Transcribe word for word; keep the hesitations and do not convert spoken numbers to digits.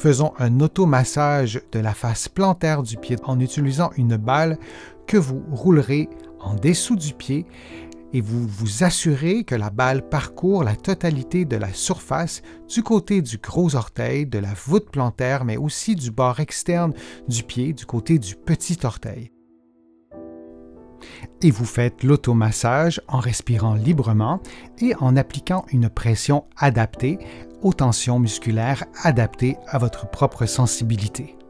Faisons un automassage de la face plantaire du pied en utilisant une balle que vous roulerez en dessous du pied et vous vous assurez que la balle parcourt la totalité de la surface du côté du gros orteil, de la voûte plantaire, mais aussi du bord externe du pied, du côté du petit orteil. Et vous faites l'automassage en respirant librement et en appliquant une pression adaptée aux tensions musculaires adaptées à votre propre sensibilité.